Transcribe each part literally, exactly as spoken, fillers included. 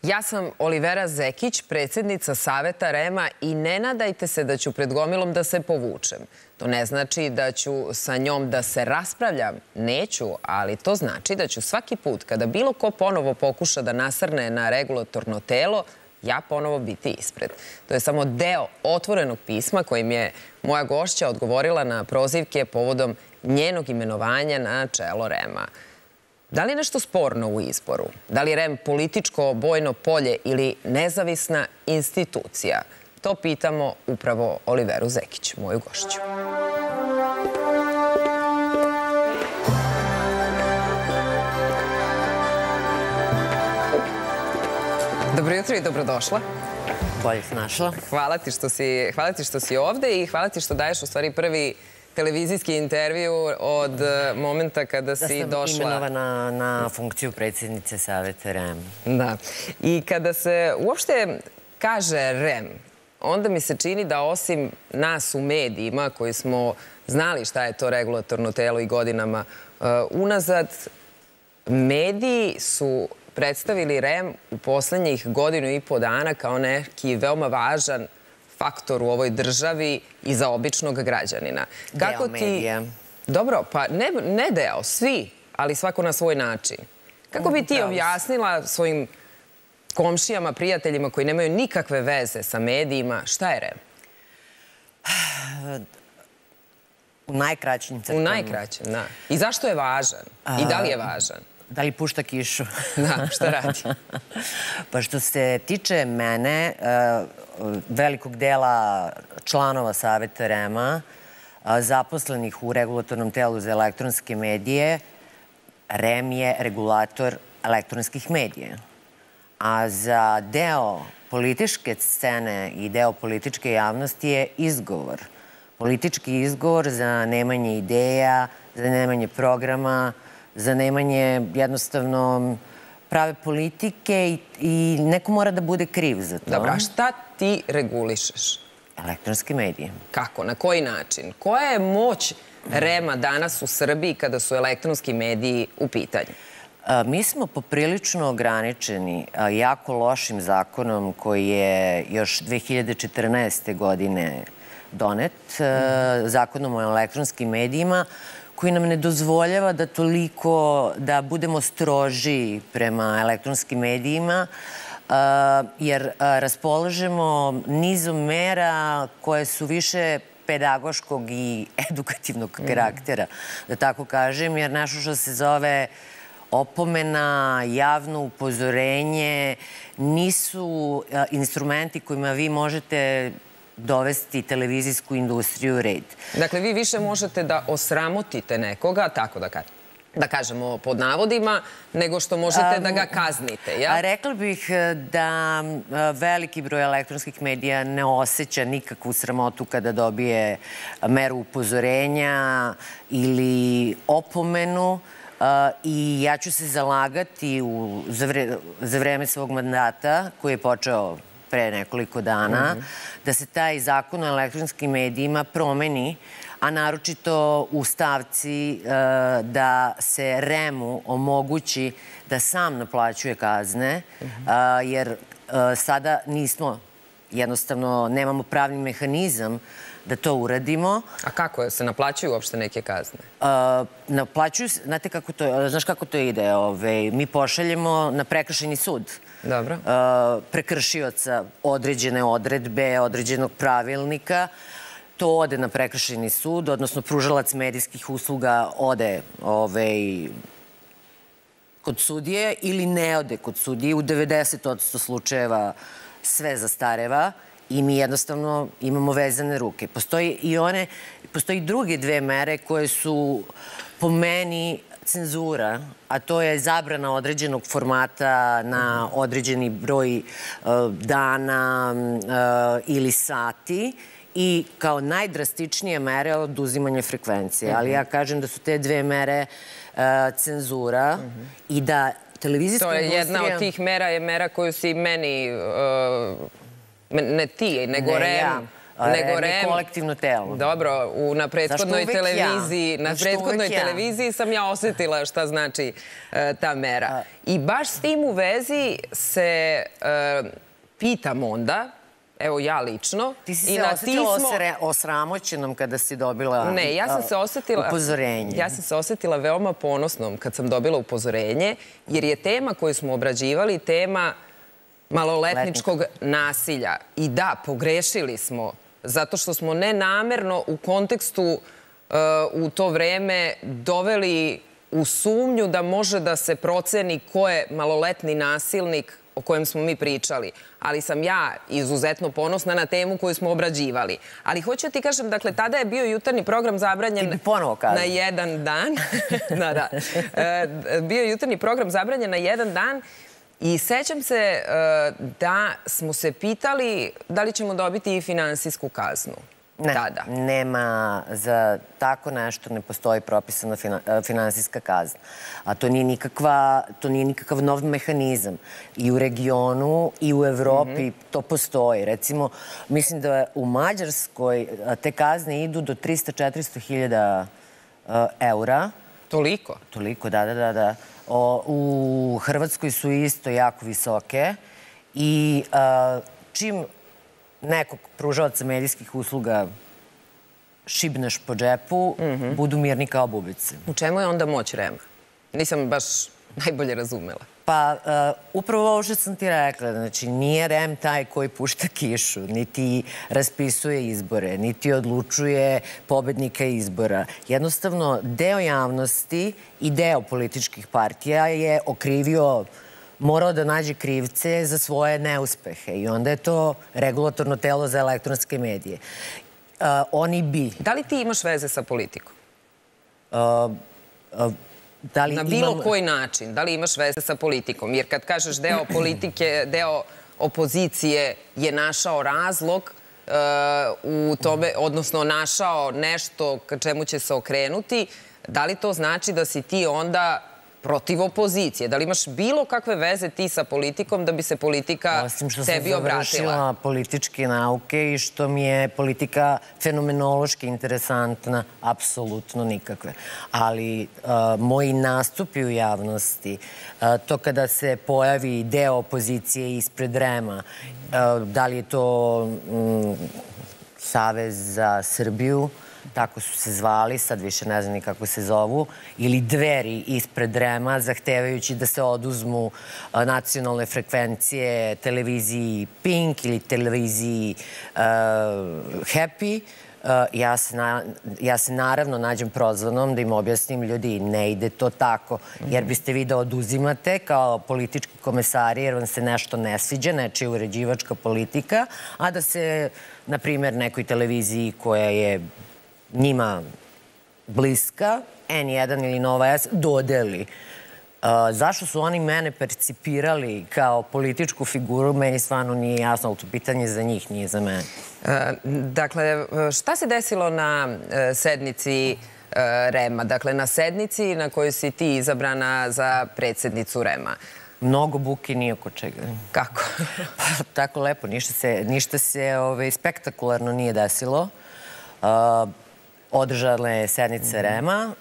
Ja sam Olivera Zekić, predsjednica Saveta REM-a i ne nadajte se da ću pred gomilom da se povučem. To ne znači da ću sa njom da se raspravljam, neću, ali to znači da ću svaki put kada bilo ko ponovo pokuša da nasrne na regulatorno telo, ja ponovo biti ispred. To je samo deo otvorenog pisma kojim je moja gošća odgovorila na prozivke povodom njenog imenovanja na čelo REM-a. Da li je nešto sporno u izboru? Da li je REM političko bojno polje ili nezavisna institucija? To pitamo upravo Oliveru Zekić, moju gošću. Dobro jutro i dobrodošla. Bolje se našla. Hvala ti što si, hvala ti što si ovde i hvala ti što daješ u stvari prvi televizijski intervju od momenta kada si došla... Da sam imenovana na funkciju predsjednice Saveta REM. Da. I kada se uopšte kaže REM, onda mi se čini da osim nas u medijima koji smo znali šta je to regulatorno telo i godinama unazad, mediji su predstavili REM u poslednjih godinu i po dana kao neki veoma važan faktor u ovoj državi i za običnog građanina. Deo medija. Dobro, pa ne deo, svi, ali svako na svoj način. Kako bi ti objasnila svojim komšijama, prijateljima koji nemaju nikakve veze sa medijima, šta je REM? U najkraćim crtama. U najkraćim, da. I zašto je važan? I da li je važan? Da li pušta kišu? Da, šta radi? Pa što se tiče mene, velikog dela članova Saveta REM-a, zaposlenih u regulatornom telu za elektronske medije, REM je regulator elektronskih medija. A za deo političke scene i deo političke javnosti je izgovor. Politički izgovor za nemanje ideja, za nemanje programa, za nemanje jednostavno prave politike i neko mora da bude kriv za to. Dobro, a šta ti regulišeš? Elektronske medije. Kako? Na koji način? Koja je moć REM-a danas u Srbiji kada su elektronski mediji u pitanju? Mi smo poprilično ograničeni jako lošim zakonom koji je još dve hiljade četrnaeste. godine donet, zakonom o elektronskim medijima, koji nam ne dozvoljava da toliko, da budemo stroži prema elektronskim medijima, jer raspolažemo nizom mera koje su više pedagoškog i edukativnog karaktera, da tako kažem, jer nešto što se zove opomena, javno upozorenje, nisu instrumenti kojima vi možete dovesti televizijsku industriju u red. Dakle, vi više možete da osramotite nekoga, tako da kažemo pod navodima, nego što možete da ga kaznite, jel? Rekla bih da veliki broj elektronskih medija ne osjeća nikakvu sramotu kada dobije meru upozorenja ili opomenu i ja ću se zalagati za vreme svog mandata, koji je počeo pre nekoliko dana, da se taj zakon o elektronskim medijima promeni, a naročito u stavci da se REM-u omogući da sam naplaćuje kazne, jer sada nismo, jednostavno nemamo pravni mehanizam da to uradimo. A kako se naplaćuju uopšte neke kazne? Naplaćuju, znate kako to, znaš kako to ide? Mi pošaljemo na prekršajni sud prekršioca određene odredbe, određenog pravilnika. To ode na prekršajni sud, odnosno pružalac medijskih usluga ode kod sudije ili ne ode kod sudije. U devedeset posto slučajeva sve zastareva i mi jednostavno imamo vezane ruke. Postoji i one, postoji i druge dve mere koje su po meni cenzura, a to je zabrana određenog formata na određeni broj dana ili sati i kao najdrastičnije mere oduzimanje frekvencije. Ali ja kažem da su te dve mere cenzura i da televizijska industrija... To je jedna od tih mera, je mera koju si meni, ne ti, nego REM, nego REM je kolektivno telo. Dobro, na prethodnoj televiziji, na prethodnoj televiziji sam ja osetila šta znači ta mera. I baš s tim u vezi se pitam onda, evo ja lično. Ti si se osjetila osramoćenom kada si dobila upozorenje? Ne, ja sam se osetila... Ja sam se osetila veoma ponosnom kad sam dobila upozorenje, jer je tema koju smo obrađivali tema maloletničkog nasilja. I da, pogrešili smo, zato što smo nenamerno u kontekstu u to vreme doveli u sumnju da može da se proceni ko je maloletni nasilnik o kojem smo mi pričali. Ali sam ja izuzetno ponosna na temu koju smo obrađivali. Ali hoću da ti kažem, dakle, tada je bio jutarnji program zabranjen na jedan dan. Da, da. Bio je jutarnji program zabranjen na jedan dan i sećam se da smo se pitali da li ćemo dobiti i finansijsku kaznu. Ne, nema za tako nešto, ne postoji propisana finansijska kazna. A to nije nikakav nov mehanizam. I u regionu i u Evropi to postoji. Recimo, mislim da u Mađarskoj te kazne idu do trista do četiristo hiljada eura. Toliko? Toliko, da, da, da. U Hrvatskoj su isto jako visoke i čim nekog pružavaca medijskih usluga šibneš po džepu, budu mirni kao bubice. U čemu je onda moć REM-a? Nisam baš najbolje razumela. Pa, upravo ovo što sam ti rekla, znači nije REM taj koji pušta kišu, niti raspisuje izbore, niti odlučuje pobednika izbora. Jednostavno, deo javnosti i deo političkih partija je okrivio, morao da nađe krivce za svoje neuspehe i onda je to regulatorno telo za elektronske medije. Oni bi... Da li ti imaš veze sa politikom? Na bilo koji način. Da li imaš veze sa politikom? Jer kad kažeš deo politike, deo opozicije je našao razlog u tome, odnosno našao nešto ka čemu će se okrenuti, da li to znači da si ti onda protiv opozicije? Da li imaš bilo kakve veze ti sa politikom da bi se politika tebi obratila? Osim što sam završila političke nauke i što mi je politika fenomenološki interesantna, apsolutno nikakve. Ali moji nastupi u javnosti, to kada se pojavi deo opozicije ispred REM-a, da li je to Savez za Srbiju, tako su se zvali, sad više ne znam ni kako se zovu, ili Dveri ispred REM-a, zahtevajući da se oduzmu nacionalne frekvencije televiziji Pink ili televiziji Happy. Ja se naravno nađem prozvanom da im objasnim, ljudi, ne ide to tako, jer biste vi da oduzimate kao politički komesari jer vam se nešto ne sviđa, nečija uređivačka politika, a da se, na primjer, nekoj televiziji koja je njima bliska, en jedan ili Nova S, dodeli. Zašto su oni mene percipirali kao političku figuru, meni stvarno nije jasno, ali to pitanje za njih, nije za mene. Dakle, šta se desilo na sednici REM-a? Dakle, na sednici na kojoj si ti izabrana za predsjednicu REM-a. Mnogo buke, nije oko čega. Kako? Tako lepo, ništa se spektakularno nije desilo. Održala je sednice REM-a.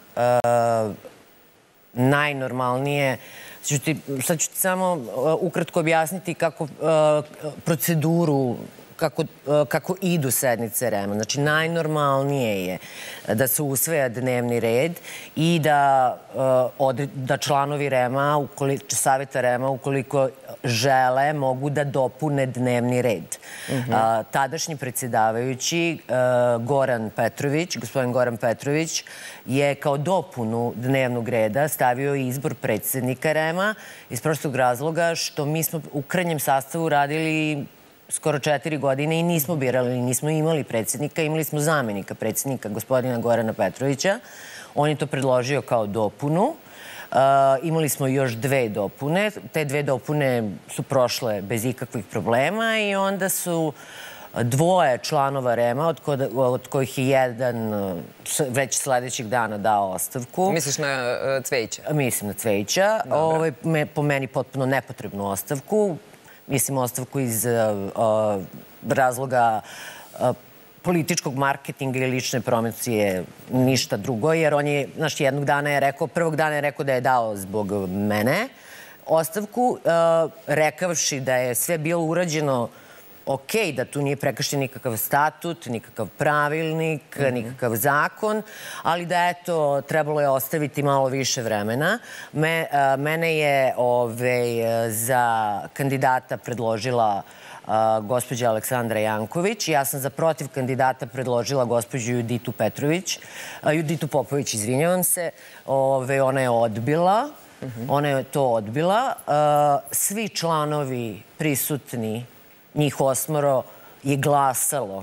Najnormalnije, sad ću ti samo ukratko objasniti kako proceduru, kako idu sednice REM-a. Znači, najnormalnije je da se usvaja dnevni red i da članovi REM-a, saveta REM-a, ukoliko žele, mogu da dopune dnevni red. Tadašnji predsjedavajući, Goran Petrović, gospodin Goran Petrović, je kao dopunu dnevnog reda stavio izbor predsjednika REM-a iz prostog razloga što mi smo u krajnjem sastavu radili skoro četiri godine i nismo birali, nismo imali predsjednika, imali smo zamenika predsjednika, gospodina Gorana Petrovića. On je to predložio kao dopunu. Imali smo još dve dopune. Te dve dopune su prošle bez ikakvih problema i onda su dvoje članova REM-a, od kojih je jedan već sljedećeg dana dao ostavku. Misliš na Cvejića? Mislim na Cvejića. Po meni potpuno nepotrebnu ostavku. Mislim ostavku iz razloga političkog marketinga i lične promocije ništa drugo, jer on je, znaš, jednog dana je rekao, prvog dana je rekao da je dao zbog mene ostavku, rekavši da je sve bilo urađeno ok, da tu nije prekršen nikakav statut, nikakav pravilnik, nikakav zakon, ali da, eto, trebalo je ostaviti malo više vremena. Mene je za kandidata predložila gospođa Aleksandra Janković. Ja sam za protiv kandidata predložila gospođu Juditu Petrović. Juditu Popović, izvinjavam se. Ona je odbila. Ona je to odbila. Svi članovi prisutni, njih osmoro, je glasalo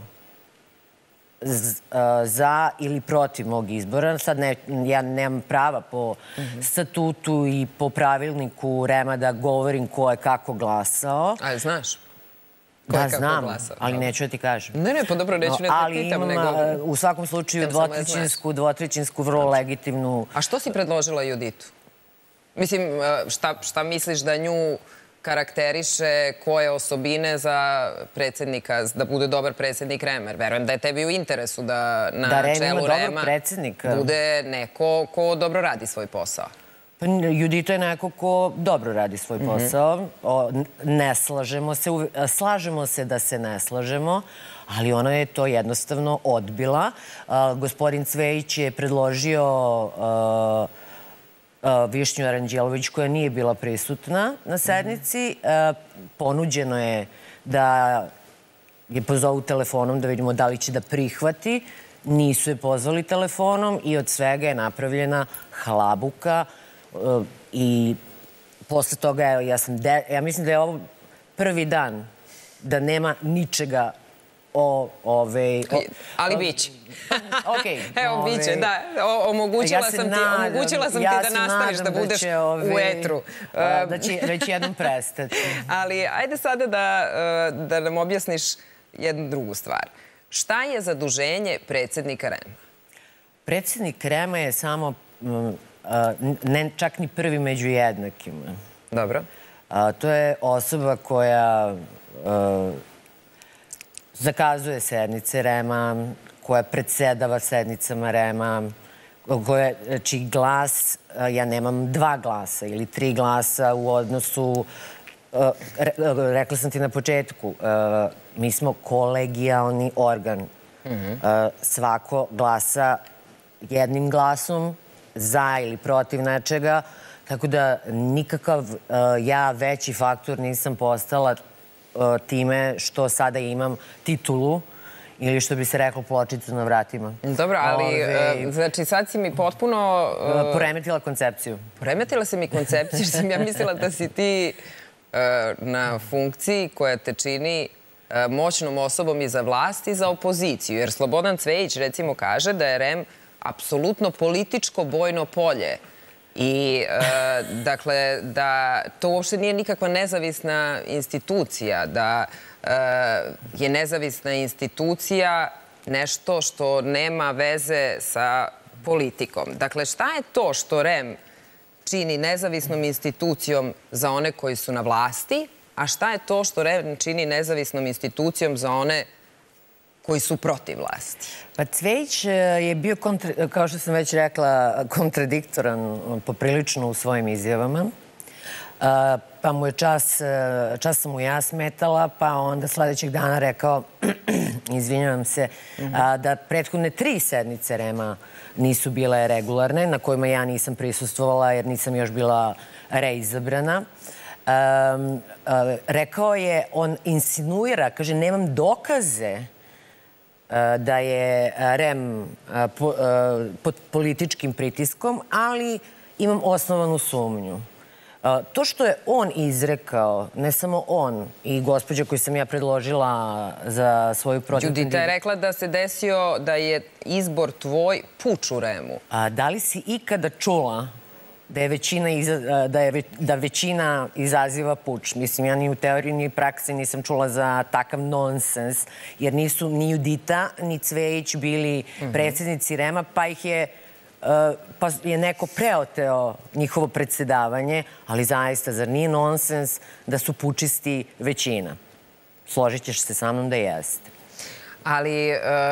za ili protiv mog izbora. Sad ja nemam prava po statutu i po pravilniku R E M-a da govorim ko je kako glasao. Ali znaš? Da, znam, ali neću da ti kažem. Ne, ne, pa dobro, neću ne te pitam, nego... Ali imam u svakom slučaju dvotrećinsku, dvotrećinsku, vrlo legitimnu... A što si predložila Juditu? Mislim, šta misliš da nju karakteriše, koje osobine za predsjednika, da bude dobar predsjednik R E M-a? Verujem da je tebi u interesu da na čelu R E M-a bude neko ko dobro radi svoj posao. Judita je neko ko dobro radi svoj posao. Ne slažemo se, slažemo se da se ne slažemo, ali ona je to jednostavno odbila. Gospodin Cvejić je predložio Višnju Aranđelović, koja nije bila prisutna na sednici. Ponuđeno je da je pozovu telefonom da vidimo da li će da prihvati. Nisu je pozvali telefonom i od svega je napravljena halabuka. I posle toga, ja mislim da je ovo prvi dan da nema ničega o... Ali biće. Evo, biće, da. Omogućila sam ti da nastaviš da budeš u etru. Da će već jednom prestati. Ali ajde sada da nam objasniš jednu drugu stvar. Šta je zaduženje predsjednika R E M-a? Predsjednik R E M-a je samo... ne čak ni prvi među jednakima. Dobro. To je osoba koja zakazuje sednice R E M-a, koja predsedava sednicama R E M-a, čiji glas, ja nemam dva glasa ili tri glasa u odnosu, rekla sam ti na početku, mi smo kolegijalni organ. Svako glasa jednim glasom, za ili protiv nečega, tako da nikakav ja veći faktor nisam postala time što sada imam titulu ili što bi se reklo pločicu na vratima. Dobro, ali znači sad si mi potpuno... Poremetila koncepciju. Poremetila si mi koncepciju, jer sam ja mislila da si ti na funkciji koja te čini moćnom osobom i za vlast i za opoziciju, jer Slobodan Cvejić recimo kaže da je R E M apsolutno političko bojno polje i dakle da to uopšte nije nikakva nezavisna institucija, da je nezavisna institucija nešto što nema veze sa politikom. Dakle, šta je to što R E M čini nezavisnom institucijom za one koji su na vlasti, a šta je to što R E M čini nezavisnom institucijom za one koji su protiv vlasti? Pa Cvejić je bio, kao što sam već rekla, kontradiktoran poprilično u svojim izjavama. Pa mu je čas, čas sam mu ja smetala, pa onda sledećeg dana rekao, izvinjavam se, da prethodne tri sednice R E M-a nisu bile regularne, na kojima ja nisam prisustvovala jer nisam još bila reizabrana. Rekao je, on insinuira, kaže, nemam dokaze da je R E M pod političkim pritiskom, ali imam osnovanu sumnju. To što je on izrekao, ne samo on, i gospođa koju sam ja predložila za svoju protiv... Judita je rekla da se desio da je izbor tvoj puč u R E M-u. Da li si ikada čula da većina izaziva puč? Mislim, ja ni u teoriji ni u praksi nisam čula za takav nonsens, jer nisu ni Judita ni Cvejić bili predsjednici R E M-a, pa ih je pa je neko preoteo njihovo predsedavanje, ali zaista, zar nije nonsens da su pučisti većina? Složit ćeš se sa mnom da jeste. Ali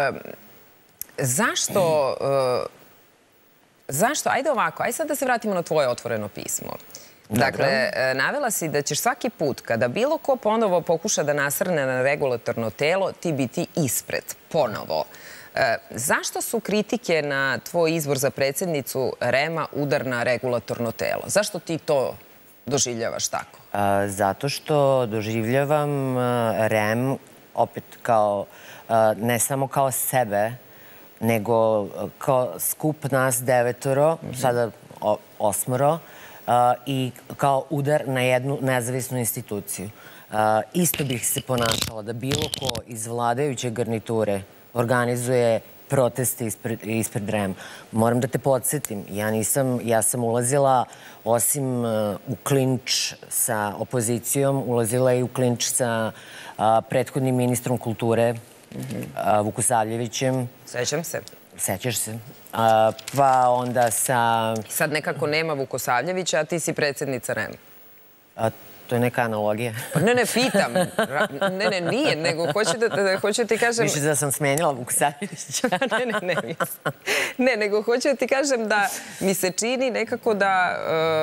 zašto, zašto, ajde ovako, ajde sad da se vratimo na tvoje otvoreno pismo. Dakle, navela si da ćeš svaki put kada bilo ko ponovo pokuša da nasrne na regulatorno telo, ti biti ispred, ponovo. Zašto su kritike na tvoj izbor za predsjednicu REM-a udar na regulatorno telo? Zašto ti to doživljavaš tako? Zato što doživljavam REM opet kao, ne samo kao sebe, nego kao skup nas devetoro, sada osmoro, i kao udar na jednu nezavisnu instituciju. Isto bih se ponašala da bilo ko iz vladajuće garniture organizuje proteste ispred REM. Moram da te podsjetim, ja nisam, ja sam ulazila osim u klinč sa opozicijom, ulazila i u klinč sa prethodnim ministrom kulture, Vukosavljevićem. Sećam se. Sećaš se. Pa onda sa... Sad nekako nema Vukosavljevića, a ti si predsjednica REM-a. To je neka analogija. Ne, ne, pitam. Ne, ne, nije, nego hoću da ti kažem... Više da sam smenila Vukosavljevića. Ne, ne, ne. Ne, nego hoću da ti kažem da mi se čini nekako da...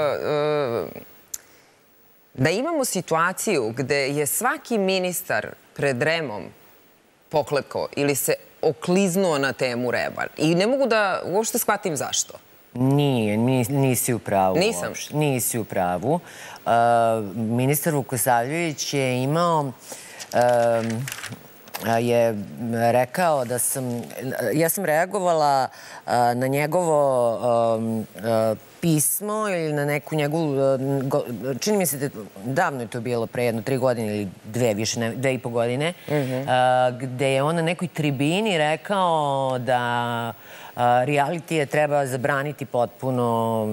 da imamo situaciju gde je svaki ministar pred REM-om poklekao ili se okliznuo na temu REM-a. I ne mogu da uopšte shvatim zašto. Nije, nisi u pravu. Nisam? Nisi u pravu. Ministar Vukosavljević je imao, je rekao da sam, ja sam reagovala na njegovo pismo ili na neku njegovu, čini mi se da davno je to bilo, pre jedno tri godine ili dve, više, dve i po godine, gde je on na nekoj tribini rekao da realitije treba zabraniti potpuno,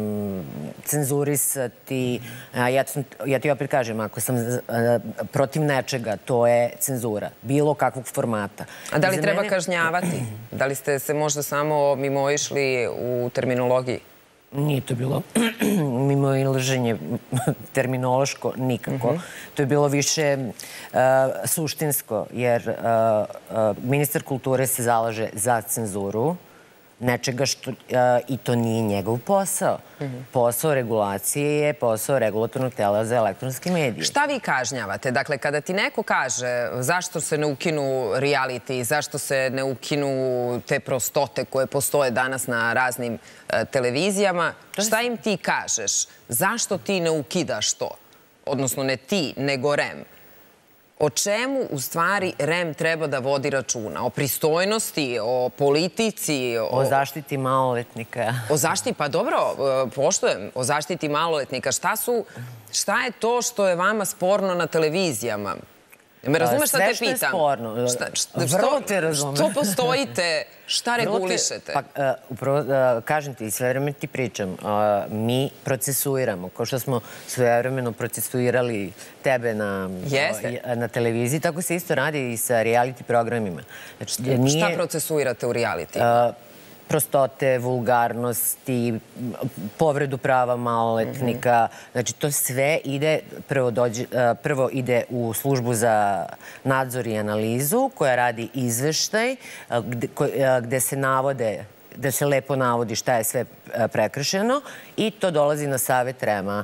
cenzurisati. Ja ti opet kažem, ako sam protiv nečega, to je cenzura, bilo kakvog formata. A da li treba kažnjavati? Da li ste se možda samo mimoišli u terminologiji? Nije to bilo mimoilaženje terminološko, nikako. To je bilo više suštinsko, jer ministar kulture se zalaže za cenzuru nečega što, i to nije njegov posao. Posao regulacije je posao regulatornog tela za elektronske medije. Šta vi kažnjavate? Dakle, kada ti neko kaže zašto se ne ukinu reality, zašto se ne ukinu te prostote koje postoje danas na raznim televizijama, šta im ti kažeš? Zašto ti ne ukidaš to? Odnosno, ne ti, nego REM. O čemu u stvari REM treba da vodi računa? O pristojnosti, o politici? O zaštiti maloletnika. O zaštiti, pa dobro, poštujem, o zaštiti maloletnika. Šta su, šta je to što je vama sporno na televizijama? Me razumeš šta te pitam? Sve što je sporno. Vrlo te razumem. Što postojite, šta regulišete? Upravo, kažem ti, sve vreme ti pričam, mi procesuiramo. Kao što smo sve vremeno procesuirali tebe na televiziji, tako se isto radi i sa reality programima. Šta procesuirate u reality? Prostote, vulgarnosti, povredu prava maloletnika. Znači, to sve ide, prvo ide u službu za nadzor i analizu, koja radi izveštaj, gde se navode, gde se lepo navodi šta je sve prekršeno i to dolazi na Savet REM-a.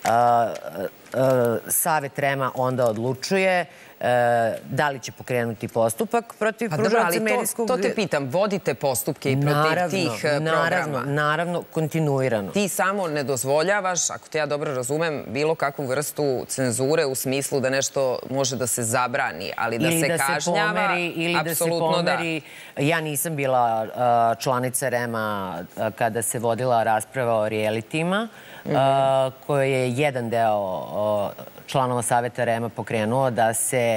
Savet REM-a onda odlučuje da li će pokrenuti postupak protiv pružaoca medijskog... To te pitam, vodite postupke i protiv tih programa? Naravno, kontinuirano. Ti samo ne dozvoljavaš, ako te ja dobro razumem, bilo kakvu vrstu cenzure u smislu da nešto može da se zabrani, ali da se kažnjava, apsolutno da. Ja nisam bila članica REM-a kada se vodila rasprava o realitijima, koje je jedan deo članova Saveta REM-a pokrenuo da se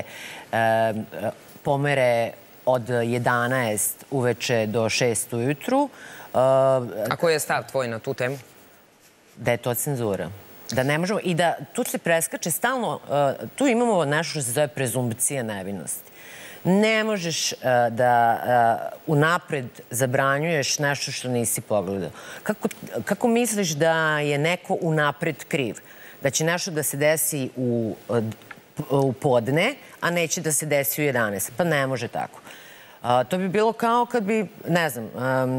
pomere od jedanaest uveče do šest ujutru. A koji je stav tvoj na tu temu? Da je to cenzura. Da ne možemo i da tu se preskače stalno, tu imamo nešto što se zove prezumpcija nevinosti. Ne možeš da unapred zabranjuješ nešto što nisi pogledao. Kako misliš da je neko unapred kriv? Da će nešto da se desi u podne, a neće da se desi u jedanaest. Pa ne može tako. To bi bilo kao kad bi, ne znam,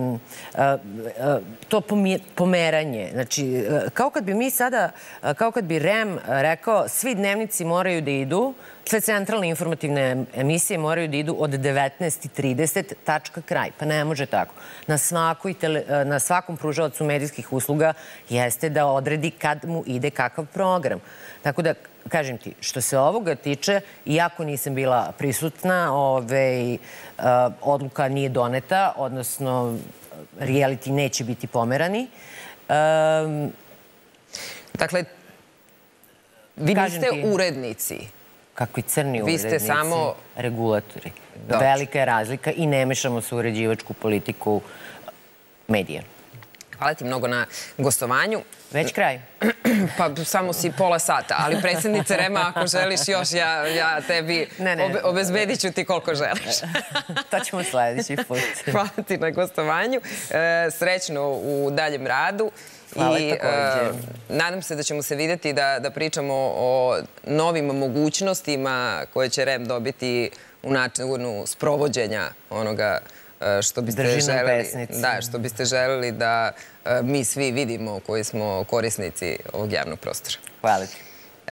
to pomeranje. Znači, kao kad bi mi sada, kao kad bi R E M rekao svi dnevnici moraju da idu, sve centralne informativne emisije moraju da idu od devetnaest i trideset, tačka, kraj. Pa ne može tako. Na svakom pružaocu medijskih usluga jeste da odredi kad mu ide kakav program. Tako da, kažem ti, što se ovoga tiče, iako nisam bila prisutna, odluka nije doneta, odnosno reality neće biti pomerani. Dakle, vi niste urednici. Kakvi crni urednici, regulatori. Velika je razlika i ne mešamo se u uređivačku politiku medija. Hvala ti mnogo na gostovanju. Već kraj. Pa samo si pola sata, ali predsjednice R E M-a, ako želiš još, ja tebi obezbedit ću ti koliko želiš. To ćemo sledeći put. Hvala ti na gostovanju. Srećno u daljem radu. Hvala također. Nadam se da ćemo se vidjeti da pričamo o novim mogućnostima koje će R E M dobiti u načinu sprovođenja onoga što biste želeli da mi svi vidimo koji smo korisnici ovog javnog prostora. Hvala ti.